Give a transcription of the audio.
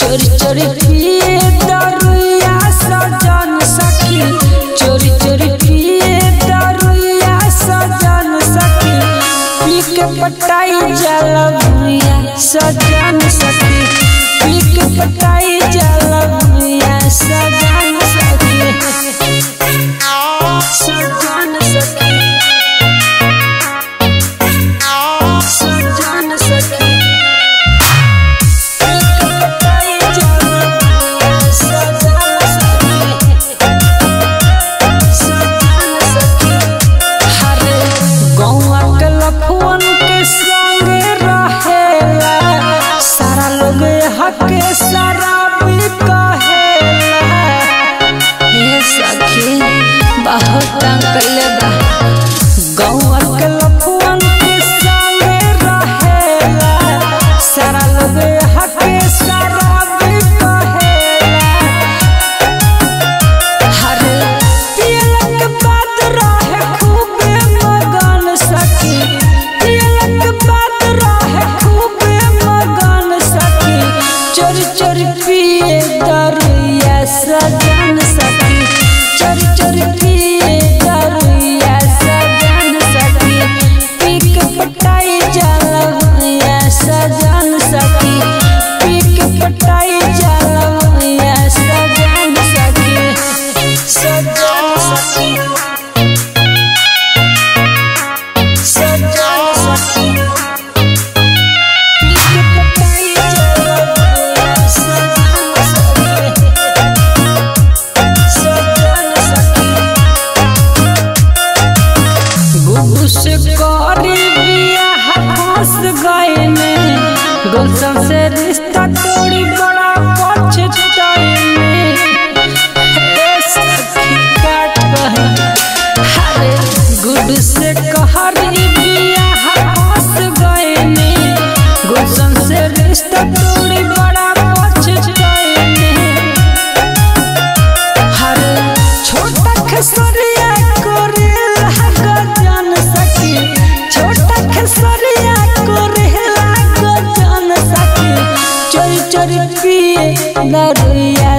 चोरी चोरी पिए दारुया सजन सखी, चोरी चोरी पिए दारुया सजन सखी, पी के पटाई जाला भुइया सजन सखी, पी के पटाई जाला भुइया सजन सखी, सजन सखी, सजन सखी। के शराबी कहेला हे सखी बहुत तंग कइले बा, गौवा के लफुअन के संगे रहेला, सारा लोग हके शराबी कहेला। हर पियला के बाद रहे खूबे मगन सखी, पियला के बाद रहे खूबे मगन सखी, चोरी चोरी पिए दारुया सजन सखी, चोरी चोरी पिए दारुया सजन सखी, पी के पटाई जाला भुइया सजन सखी, पी के पटाई जाला भुइया सजन सखी, सजन सखी, सजन सखी। गुलशन से रिश्ता तोड़ी बड़ा पछताएंगे, सखी का कहे हरे गुड से कहरी बियाह फंस गए ने, गुलशन से रिश्ता तोड़ी बड़ा पछताएंगे। हरे छोटा खेसरिया कोरेला गजन सखी, छोटा खेसरिया कोरेला चोरी चोरी पिए दारुया